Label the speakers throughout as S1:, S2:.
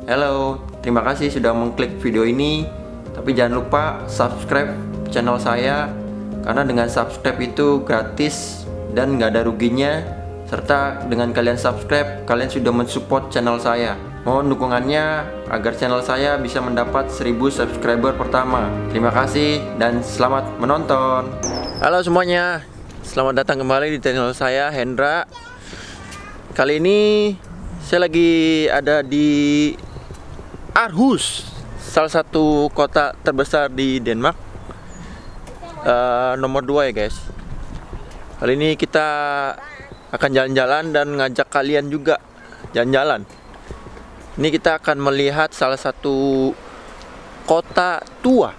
S1: Hello, terima kasih sudah mengklik video ini. Tapi jangan lupa subscribe channel saya, karena dengan subscribe itu gratis dan nggak ada ruginya. Serta dengan kalian subscribe, kalian sudah mensupport channel saya. Mohon dukungannya agar channel saya bisa mendapat 1000 subscriber pertama. Terima kasih dan selamat menonton. Halo semuanya, selamat datang kembali di channel saya, Hendra. Kali ini saya lagi ada di Aarhus, salah satu kota terbesar di Denmark, nomor 2 ya guys. Kali ini kita akan jalan-jalan dan ngajak kalian juga jalan-jalan. Ini kita akan melihat salah satu kota tua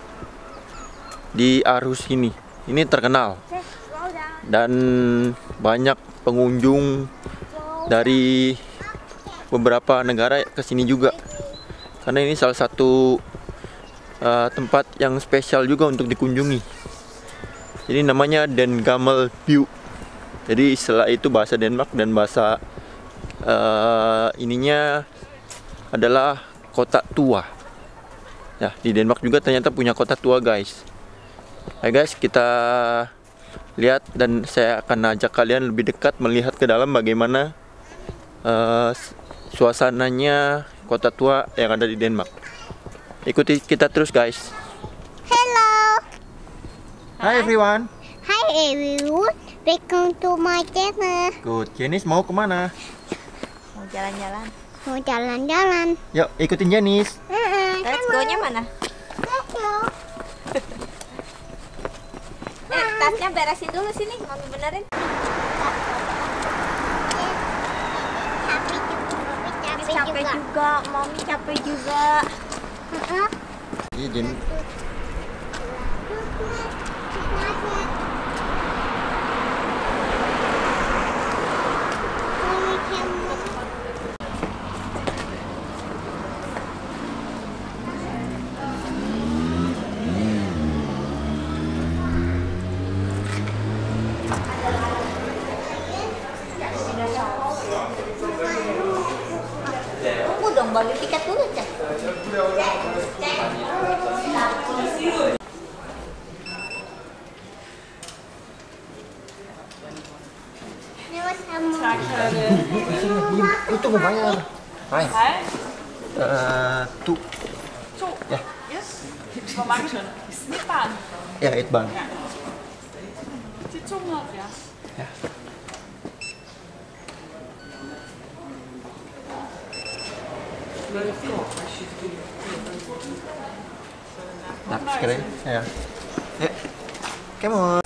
S1: di Aarhus ini. Ini terkenal dan banyak pengunjung dari beberapa negara ke sini juga. Karena ini salah satu tempat yang spesial juga untuk dikunjungi. Jadi namanya Den Gamle By. Jadi istilah itu bahasa Denmark, dan bahasa ininya adalah kota tua. Ya, di Denmark juga ternyata punya kota tua guys. Ayo guys, kita lihat dan saya akan ajak kalian lebih dekat melihat ke dalam bagaimana suasananya kota tua yang ada di Denmark. Ikuti kita terus guys.
S2: Hello.
S1: Hi everyone.
S2: Hi everyone. Welcome to my channel.
S1: Good. Jenis mau kemana?
S3: Mau jalan-jalan.
S2: Mau jalan-jalan.
S1: Yuk ikutin Jenis.
S3: Let's go-nya mana?
S2: Let's go.
S3: Tasnya beresin dulu sini, mami benerin. Capek juga, mami capek juga.
S1: Iya Jenis.
S3: Tunggu dong, bagi tiket dulu cek.
S1: Itu mau bayar. Hai. Tuh.
S4: To?
S1: Ja.
S4: Yes. Hvor mange tønder? Snitbarn?
S1: Ja, et barn.
S4: Ja. Til 270.
S1: Ja. Nah, sekali. Ya. Ya. Come on.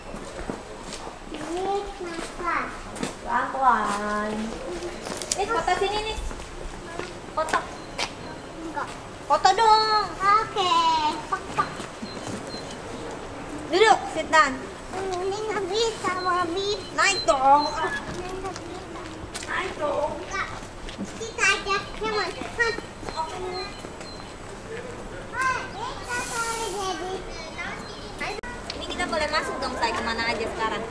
S3: Pelan-pelan. Nih, foto sini nih. Foto.
S2: Enggak.
S3: Foto dong.
S2: Oke.
S3: Duduk, sit down.
S2: Ini nggak bisa, Mami.
S3: Naik dong.
S2: Ini nggak bisa.
S3: Naik dong.
S2: Enggak. Kita aja. Come on.
S3: Ini kita boleh masuk dong, saya kemana aja sekarang?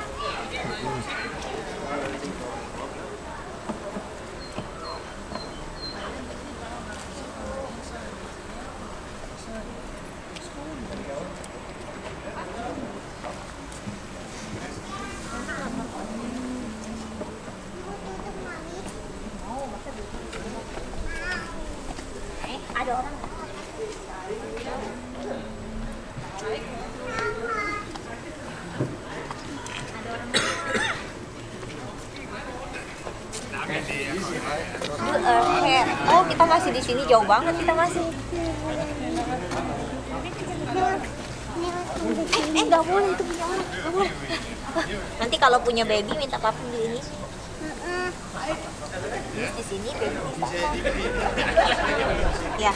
S3: Ada orang. Oh, kita masih di sini, jauh banget kita masih. Nggak boleh, itu punya orang, nggak boleh. Nanti kalau punya baby minta parfum di ini. Di sini baby bisa. Ya.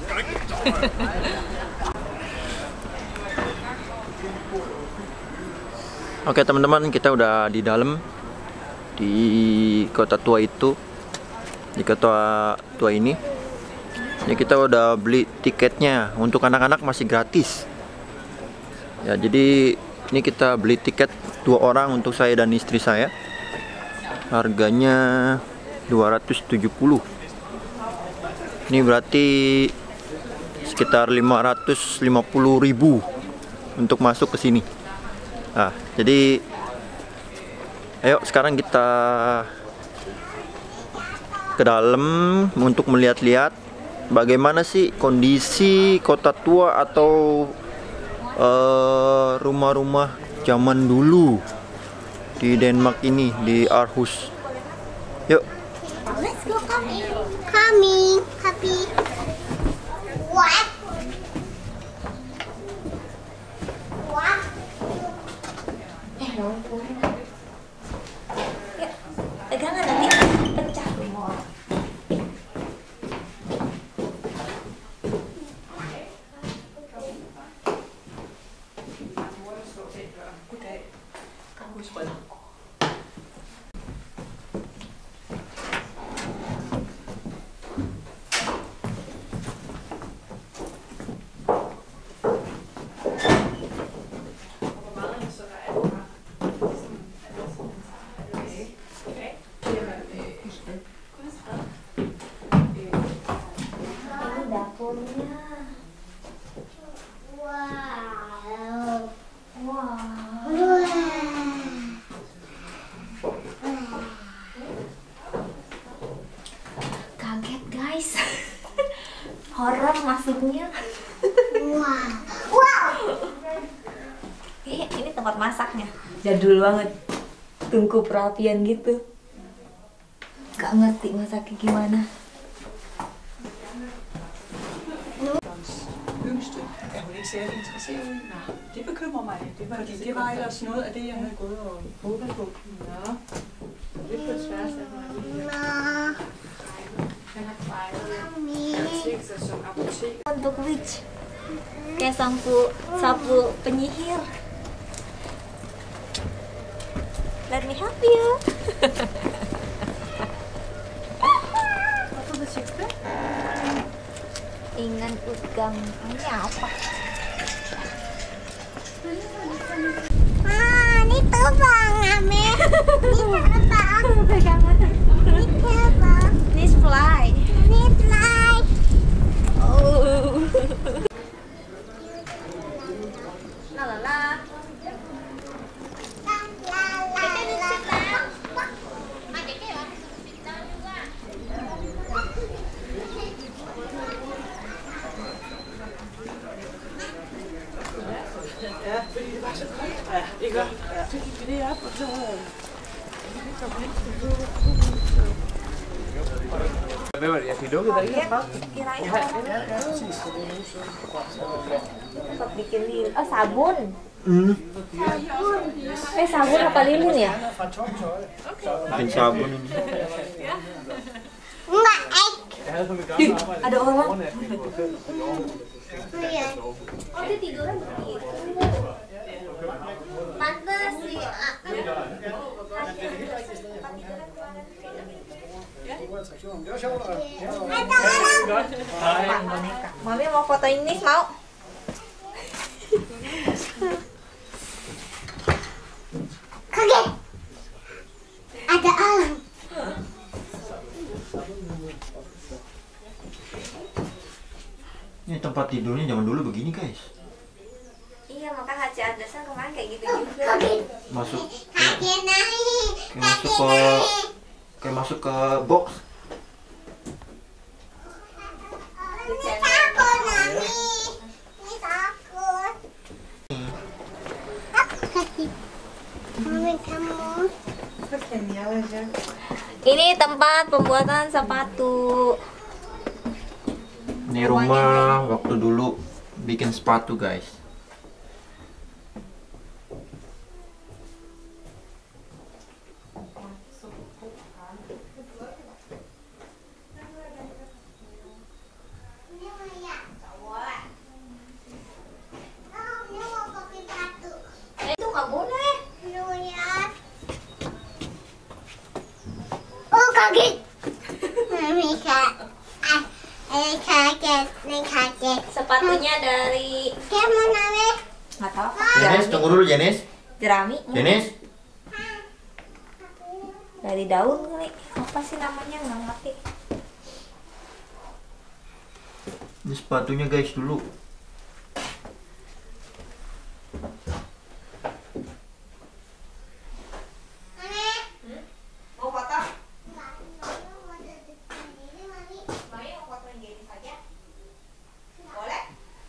S1: Oke teman-teman, kita udah di dalam di kota tua itu, di kota tua ini. Ya, kita udah beli tiketnya. Untuk anak-anak masih gratis. Ya, jadi ini kita beli tiket 2 orang untuk saya dan istri saya. Harganya 270. Ini berarti sekitar 550.000 untuk masuk ke sini. Nah, jadi ayo sekarang kita ke dalam untuk melihat-lihat bagaimana sih kondisi kota tua atau rumah-rumah zaman dulu di Denmark ini, di Aarhus. Yuk.
S2: Let's go coming. Coming. Happy. What? What?
S3: Yuk, pegangan nanti pecah semua. Kaget guys, horor masuknya. Ini tempat masaknya, jadul banget, tungku perapian gitu. Gak ngerti masaknya gimana.
S5: Yngste er hun ikke særlig interesseret i. Det bekymrer mig. Fordi det var ellers noget af det, jeg havde gået og håbet på. Nå. Lidt på tværs af mig. Han har fejret sig som apotek.
S3: Untuk witch, kayak sapu penyihir. Let me help you.
S5: Apa bersikap?
S3: Ingan udang. Ini apa?
S2: Ini terbang, Ame. Ini terbang.
S3: Pegangan.
S2: Ini terbang.
S3: This fly.
S2: Ini fly.
S3: Oh. Lalala.
S5: Ja, fordi det var så koldt. Ja, ikke? Ja. Så gik vi derop, og så...
S6: Hvem er det? Jeg fik lukket der ikke?
S3: Kirain
S5: Ja, præcis. Så det er nu så.
S3: tempat bikin lilin. Oh, sabun. Sabun apa lilin ya?
S5: Fra Tomshøj.
S1: Bikin sabun ini.
S2: Enggak,
S6: Jeg havde på mit gamle arbejde.
S3: Ada orang.
S6: Overnatning på hotel.
S2: Iya.
S3: Oh, dia tiduran begitu.
S2: Pantes sih.
S5: Det var sjovt.
S3: Pak boneka. Mami mau fotoin Nis, mau?
S2: Kaget. Ada alam.
S1: Ini tempat tidurnya zaman dulu begini guys.
S3: Iya, maka Haji Anderson kemarin kayak gitu juga.
S2: Kaget.
S1: Masuk
S2: Kaget naik.
S1: kayak masuk ke box.
S2: Ini takut, Mami. Ini takut. Mami, kamu.
S3: Ini tempat pembuatan sepatu.
S1: Ini rumah waktu dulu bikin sepatu guys.
S3: Itu nggak boleh.
S2: Lihat. Oh, kaget. Mami kaget. Ini kaget.
S3: Sepatunya dari
S2: Kamu namanya?
S3: nggak tahu apa.
S1: Jenis, tunggu dulu Jenis.
S3: Jerami.
S1: Jenis.
S3: Dari daun kali. Apa sih namanya? Nggak ngerti.
S1: Ini sepatunya guys dulu.
S3: Mau foto? Mami mau fotoin Gary saja? Boleh?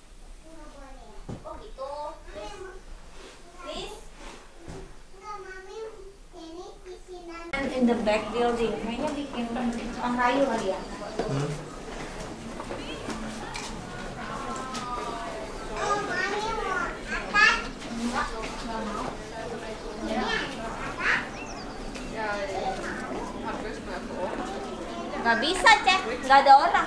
S3: Oh gitu. Please. In the back building, kayaknya bikin tukang kayu kali ya. Nggak bisa cek, nggak ada orang.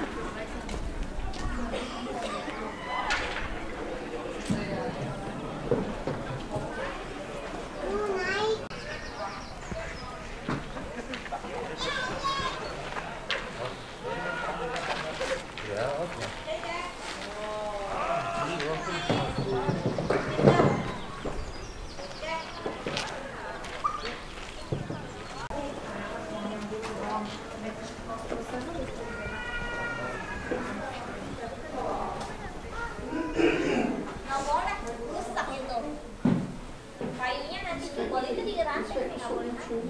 S3: Nggak boleh, rusak itu. Kayunya nanti jebol itu diracun, nggak boleh.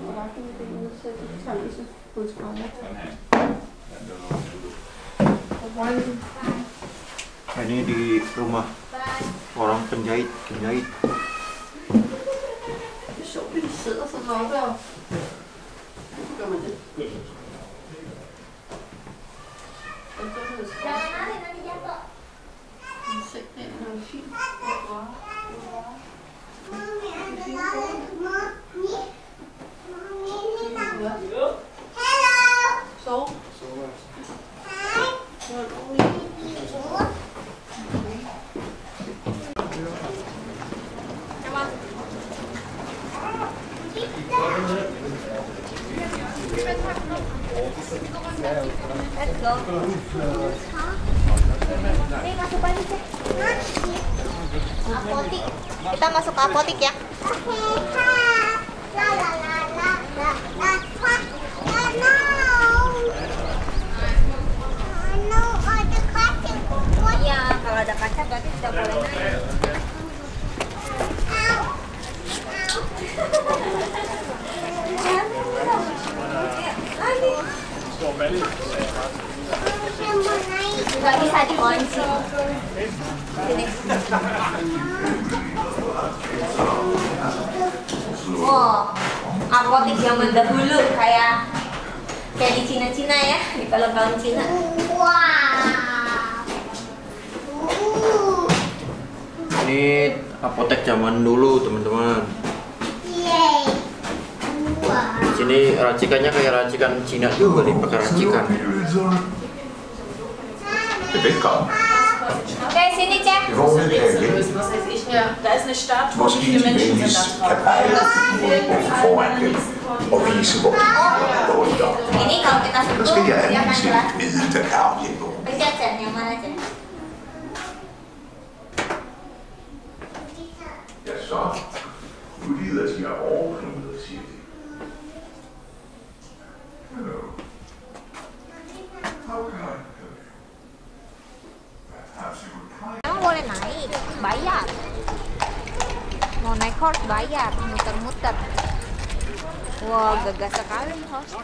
S1: Ini di rumah orang penjahit.
S3: Jangan lari, nanti jatuh. Let's go. Ini masuk aja cek. Apotik. Kita masuk ke apotik ya. Iya, kalau ada kaca berarti tidak boleh naik. Nggak bisa dikunci. Sini. Wow, apotik zaman dahulu kayak di Cina-Cina ya, di film-film Cina.
S1: Ini apotek zaman dulu teman-teman. Di sini racikannya kayak racikan Cina juga nih, pakai racikan.
S3: Oke, sini cek.
S4: Da ist eine Statue,
S7: Måske
S4: wie viele Menschen sind
S7: tilbage
S4: da
S7: kan
S4: drauf?
S7: pege foran dem og vise, hvor de er dårligdom.
S3: Ini kalau kita
S7: Der
S3: sentuh,
S7: skal jeg
S3: dia akan
S7: anvise
S3: jelas.
S7: et middel, der kan afhjælpe.
S3: Pencet cek, yang mana cek?
S7: Ja, så. Nu lider de her overknuder, siger de. Hello. How can I help you? Perhaps you would try.
S3: Emang boleh naik, bayar. Mau naik horse bayar, muter-muter. Wah, gagah sekali horse.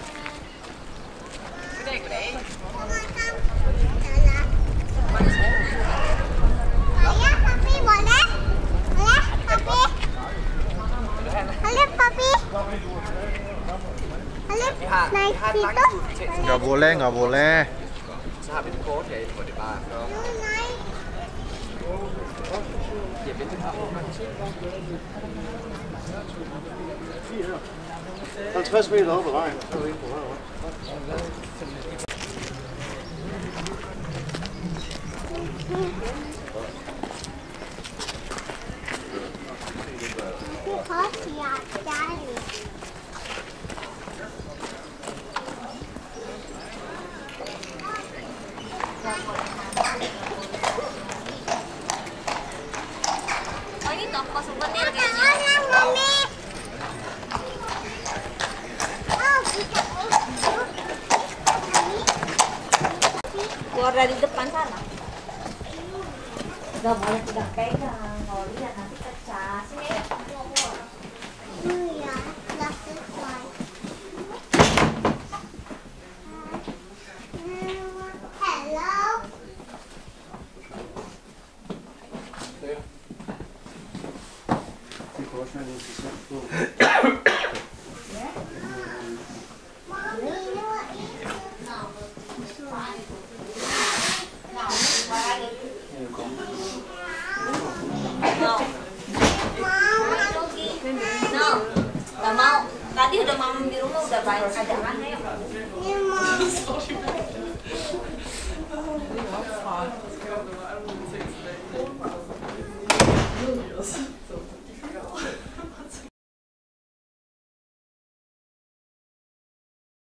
S2: Ayah, papi boleh? Boleh, papi? Boleh, papi? Boleh naik situ?
S1: Nggak boleh.
S6: Så har vi et kort her, hvor det bare er for
S2: Lu naik.
S6: at vente på.
S8: 50 meter op ad vejen, så er vi inde på vejen.
S2: Horse ya, cari.
S3: Oh, ini toko souvenir kayaknya.
S2: Orang, Mami. Oh, bisa.
S3: Keluar dari depan sana. Gak boleh pegang-pegang. Kalau lihat nanti pecah. Sini.
S2: Ya, plastic one. Hello.
S8: Det kan også være en interessant bog.
S3: No, gak mau. Tadi udah mama di rumah udah banyak. Ada kan, ayo.